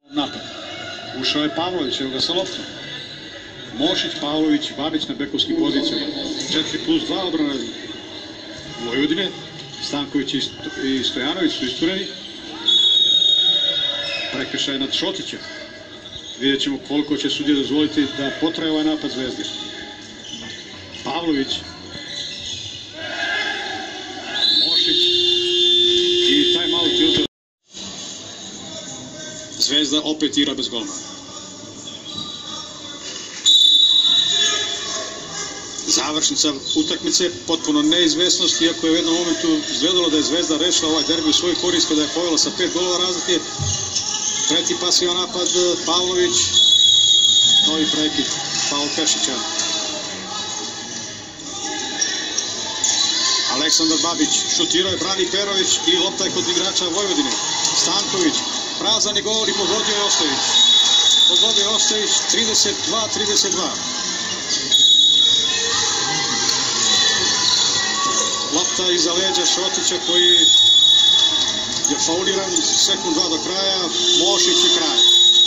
Napad. Ušao je Pavlović, evo ga sa loptom. Mošić, Pavlović, Babić na bekovskim pozicijama. 4+2 odbrana Vojvodine. Stanković i Stojanović su istureni. Prekršaj nad Šotićem. Vidjet ćemo koliko će sudije dozvoliti da potraje ovaj napad Zvezde. Pavlović. Mošić. I time-out je uzeo. Zvezda opet igra bez golmana. Završnica utakmice, potpuno neizvesnost, iako je u jednom momentu izgledalo da je Zvezda rešila ovaj derbi u svoj korist kada je povela sa 5 golova razlike. Treći pasivan napad Pavlović, novi prekid faul Pešića. Aleksandar Babić šutirao je, brani Perović i lopta je kod igrača Vojvodine. Stanković, prazan je gol i pogodio je Ostojić. Pogodio je Ostojić, 32-32. Lopta iza leđa Šotića koji je fauliran, sekund 2 do kraja, Mošić i kraj.